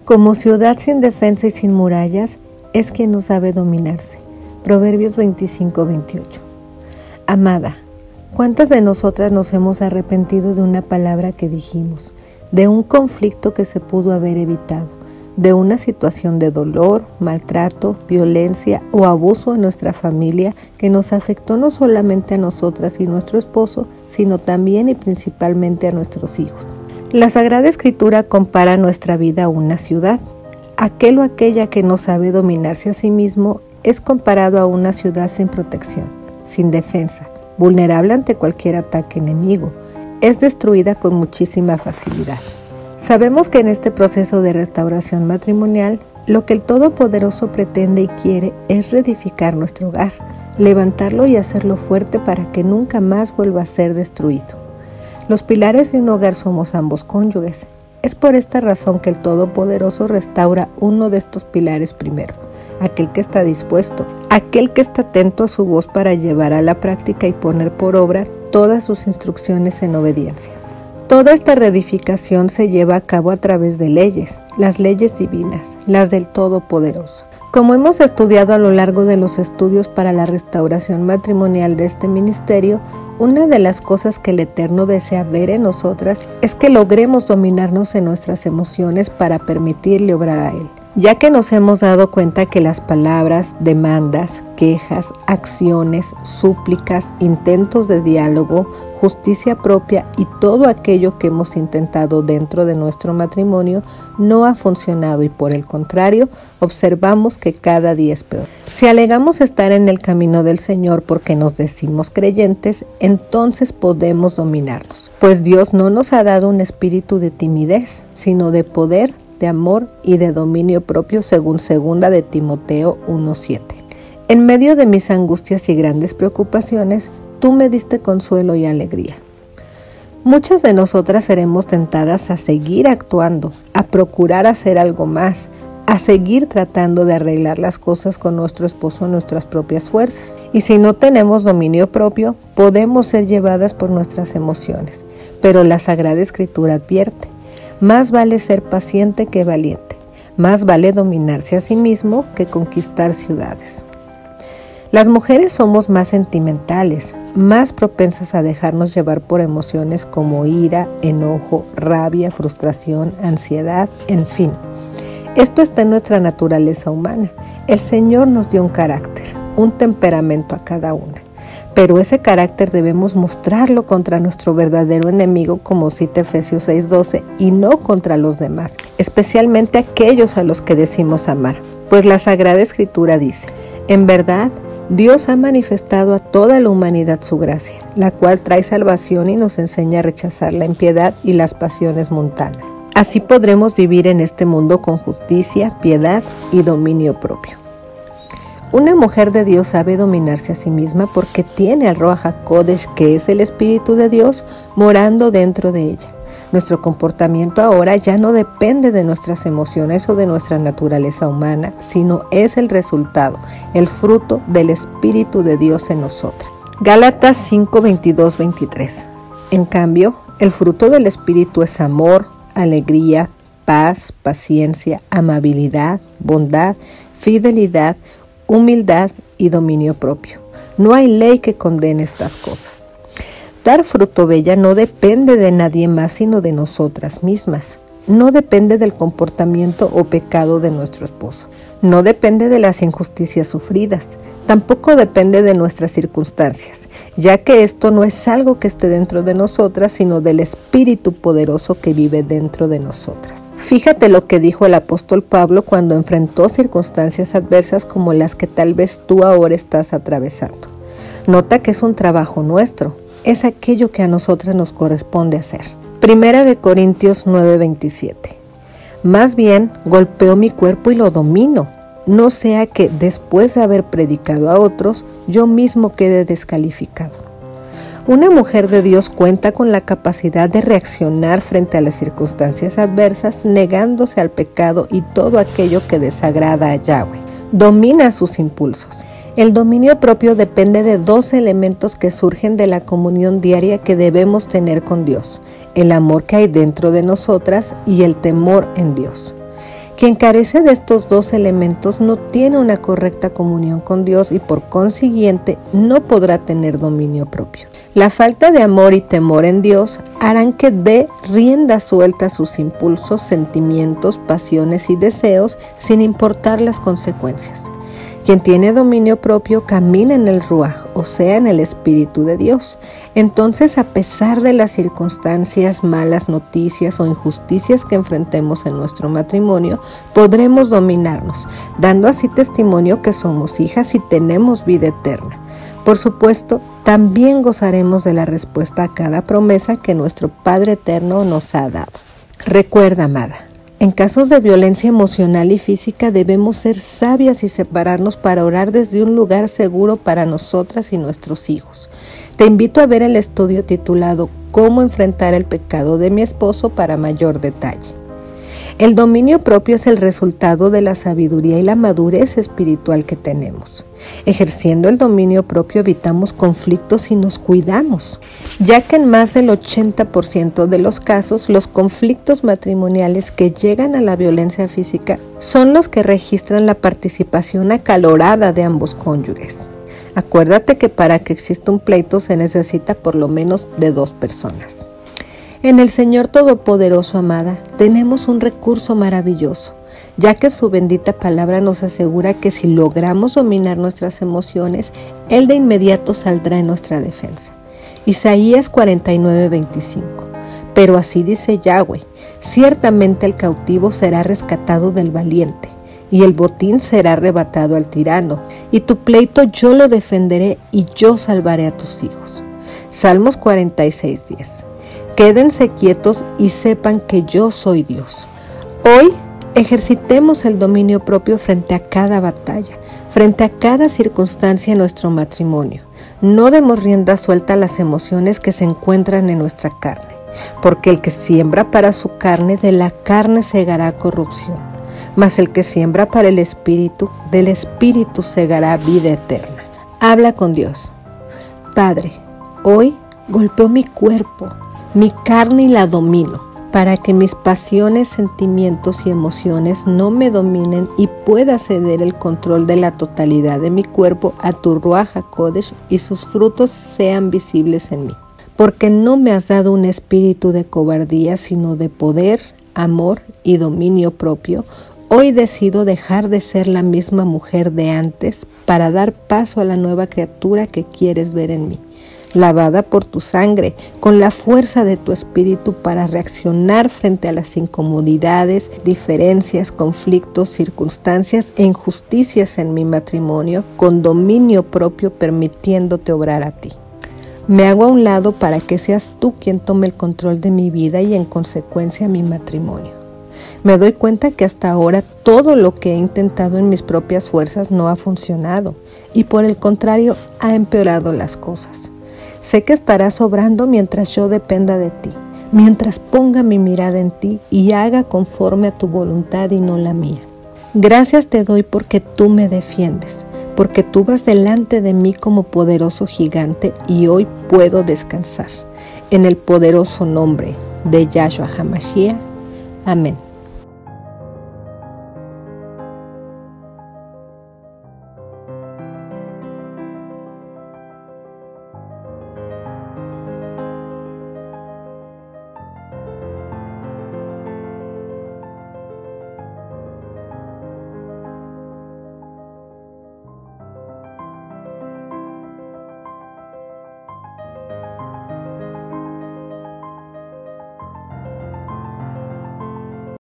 Como ciudad sin defensa y sin murallas, es quien no sabe dominarse. Proverbios 25-28. Amada, ¿cuántas de nosotras nos hemos arrepentido de una palabra que dijimos, de un conflicto que se pudo haber evitado, de una situación de dolor, maltrato, violencia o abuso en nuestra familia que nos afectó no solamente a nosotras y nuestro esposo, sino también y principalmente a nuestros hijos? La Sagrada Escritura compara nuestra vida a una ciudad. Aquel o aquella que no sabe dominarse a sí mismo es comparado a una ciudad sin protección, sin defensa, vulnerable ante cualquier ataque enemigo. Es destruida con muchísima facilidad. Sabemos que en este proceso de restauración matrimonial, lo que el Todopoderoso pretende y quiere es reedificar nuestro hogar, levantarlo y hacerlo fuerte para que nunca más vuelva a ser destruido. Los pilares de un hogar somos ambos cónyuges. Es por esta razón que el Todopoderoso restaura uno de estos pilares primero, aquel que está dispuesto, aquel que está atento a su voz para llevar a la práctica y poner por obra todas sus instrucciones en obediencia. Toda esta reedificación se lleva a cabo a través de leyes, las leyes divinas, las del Todopoderoso. Como hemos estudiado a lo largo de los estudios para la restauración matrimonial de este ministerio, una de las cosas que el Eterno desea ver en nosotras es que logremos dominarnos en nuestras emociones para permitirle obrar a Él, ya que nos hemos dado cuenta que las palabras, demandas, quejas, acciones, súplicas, intentos de diálogo, justicia propia y todo aquello que hemos intentado dentro de nuestro matrimonio no ha funcionado y por el contrario, observamos que cada día es peor. Si alegamos estar en el camino del Señor porque nos decimos creyentes, entonces podemos dominarnos, pues Dios no nos ha dado un espíritu de timidez, sino de poder, de amor y de dominio propio según 2 de Timoteo 1:7. En medio de mis angustias y grandes preocupaciones, tú me diste consuelo y alegría. Muchas de nosotras seremos tentadas a seguir actuando, a procurar hacer algo más, a seguir tratando de arreglar las cosas con nuestro esposo en nuestras propias fuerzas. Y si no tenemos dominio propio, podemos ser llevadas por nuestras emociones. Pero la Sagrada Escritura advierte: más vale ser paciente que valiente, más vale dominarse a sí mismo que conquistar ciudades. Las mujeres somos más sentimentales, más propensas a dejarnos llevar por emociones como ira, enojo, rabia, frustración, ansiedad, en fin. Esto está en nuestra naturaleza humana. El Señor nos dio un carácter, un temperamento a cada una. Pero ese carácter debemos mostrarlo contra nuestro verdadero enemigo, como cita Efesios 6:12, y no contra los demás, especialmente aquellos a los que decimos amar. Pues la Sagrada Escritura dice: en verdad, Dios ha manifestado a toda la humanidad su gracia, la cual trae salvación y nos enseña a rechazar la impiedad y las pasiones mundanas. Así podremos vivir en este mundo con justicia, piedad y dominio propio. Una mujer de Dios sabe dominarse a sí misma porque tiene al Ruach HaKodesh, que es el Espíritu de Dios, morando dentro de ella. Nuestro comportamiento ahora ya no depende de nuestras emociones o de nuestra naturaleza humana, sino es el resultado, el fruto del Espíritu de Dios en nosotras. Gálatas 5:22-23. En cambio, el fruto del Espíritu es amor, alegría, paz, paciencia, amabilidad, bondad, fidelidad, humildad y dominio propio. No hay ley que condene estas cosas. Dar fruto, bella, no depende de nadie más sino de nosotras mismas. No depende del comportamiento o pecado de nuestro esposo. No depende de las injusticias sufridas. Tampoco depende de nuestras circunstancias, ya que esto no es algo que esté dentro de nosotras, sino del Espíritu poderoso que vive dentro de nosotras. Fíjate lo que dijo el apóstol Pablo cuando enfrentó circunstancias adversas como las que tal vez tú ahora estás atravesando. Nota que es un trabajo nuestro, es aquello que a nosotras nos corresponde hacer. 1 Corintios 9:27. Más bien, golpeo mi cuerpo y lo domino, no sea que después de haber predicado a otros, yo mismo quede descalificado. Una mujer de Dios cuenta con la capacidad de reaccionar frente a las circunstancias adversas, negándose al pecado y todo aquello que desagrada a Yahweh. Domina sus impulsos. El dominio propio depende de dos elementos que surgen de la comunión diaria que debemos tener con Dios: el amor que hay dentro de nosotras y el temor en Dios. Quien carece de estos dos elementos no tiene una correcta comunión con Dios y por consiguiente no podrá tener dominio propio. La falta de amor y temor en Dios harán que dé rienda suelta a sus impulsos, sentimientos, pasiones y deseos sin importar las consecuencias. Quien tiene dominio propio camina en el Ruaj, o sea, en el Espíritu de Dios. Entonces, a pesar de las circunstancias, malas noticias o injusticias que enfrentemos en nuestro matrimonio, podremos dominarnos, dando así testimonio que somos hijas y tenemos vida eterna. Por supuesto, también gozaremos de la respuesta a cada promesa que nuestro Padre Eterno nos ha dado. Recuerda, amada, en casos de violencia emocional y física debemos ser sabias y separarnos para orar desde un lugar seguro para nosotras y nuestros hijos. Te invito a ver el estudio titulado «Cómo enfrentar el pecado de mi esposo» para mayor detalle. El dominio propio es el resultado de la sabiduría y la madurez espiritual que tenemos. Ejerciendo el dominio propio evitamos conflictos y nos cuidamos, ya que en más del 80% de los casos los conflictos matrimoniales que llegan a la violencia física son los que registran la participación acalorada de ambos cónyuges. Acuérdate que para que exista un pleito se necesita por lo menos de 2 personas. En el Señor Todopoderoso, amada, tenemos un recurso maravilloso, ya que su bendita palabra nos asegura que si logramos dominar nuestras emociones, Él de inmediato saldrá en nuestra defensa. Isaías 49:25. Pero así dice Yahweh, ciertamente el cautivo será rescatado del valiente, y el botín será arrebatado al tirano, y tu pleito yo lo defenderé y yo salvaré a tus hijos. Salmos 46:10. Quédense quietos y sepan que yo soy Dios. Hoy ejercitemos el dominio propio frente a cada batalla, frente a cada circunstancia en nuestro matrimonio. No demos rienda suelta a las emociones que se encuentran en nuestra carne, porque el que siembra para su carne, de la carne segará corrupción, mas el que siembra para el Espíritu, del Espíritu segará vida eterna. Habla con Dios. Padre, hoy golpeo mi cuerpo, mi carne y la domino, para que mis pasiones, sentimientos y emociones no me dominen y pueda ceder el control de la totalidad de mi cuerpo a tu Ruaj HaKodesh y sus frutos sean visibles en mí. Porque no me has dado un espíritu de cobardía, sino de poder, amor y dominio propio. Hoy decido dejar de ser la misma mujer de antes para dar paso a la nueva criatura que quieres ver en mí, lavada por tu sangre, con la fuerza de tu espíritu para reaccionar frente a las incomodidades, diferencias, conflictos, circunstancias e injusticias en mi matrimonio, con dominio propio permitiéndote obrar a ti. Me hago a un lado para que seas tú quien tome el control de mi vida y en consecuencia mi matrimonio. Me doy cuenta que hasta ahora todo lo que he intentado en mis propias fuerzas no ha funcionado y por el contrario ha empeorado las cosas. Sé que estarás obrando mientras yo dependa de ti, mientras ponga mi mirada en ti y haga conforme a tu voluntad y no la mía. Gracias te doy porque tú me defiendes, porque tú vas delante de mí como poderoso gigante y hoy puedo descansar. En el poderoso nombre de Yahshua HaMashiach. Amén.